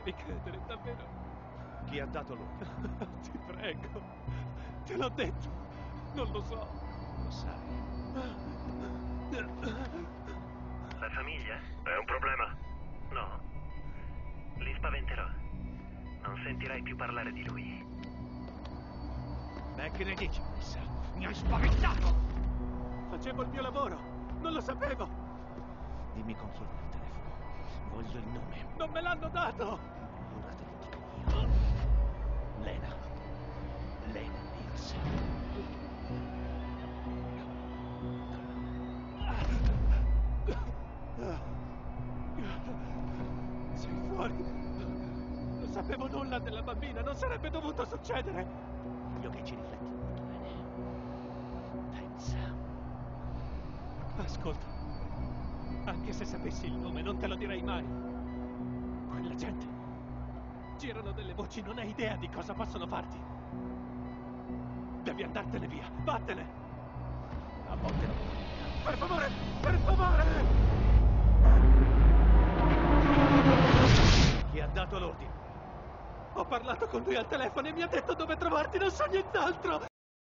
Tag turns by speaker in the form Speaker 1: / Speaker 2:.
Speaker 1: farmi credere, davvero.
Speaker 2: Chi ha dato l'ordine?
Speaker 1: Ti prego. Te l'ho detto. Non lo so.
Speaker 2: Lo sai.
Speaker 3: La famiglia? È un problema? No. Li spaventerò. Non sentirai più parlare di lui.
Speaker 2: Beh, che ne dici, Melissa? Mi hai spaventato!
Speaker 1: Facevo il mio lavoro. Non lo sapevo.
Speaker 2: Dimmi con chi hai il telefono. Voglio il nome.
Speaker 1: Non me l'hanno dato.
Speaker 2: Allora te lo dico io. Lena. Lena Pierce.
Speaker 1: Sei fuori. Non sapevo nulla della bambina. Non sarebbe dovuto succedere.
Speaker 2: Io che ci rifletti molto bene. Pensa.
Speaker 1: Ascolta. Anche se sapessi il nome, non te lo direi mai. Quella gente. Girano delle voci, non hai idea di cosa possono farti. Devi andartene via. Vattene.
Speaker 2: A volte non.
Speaker 1: Per favore! Per favore!
Speaker 2: Chi ha dato l'ordine?
Speaker 1: Ho parlato con lui al telefono e mi ha detto dove trovarti, non so nient'altro!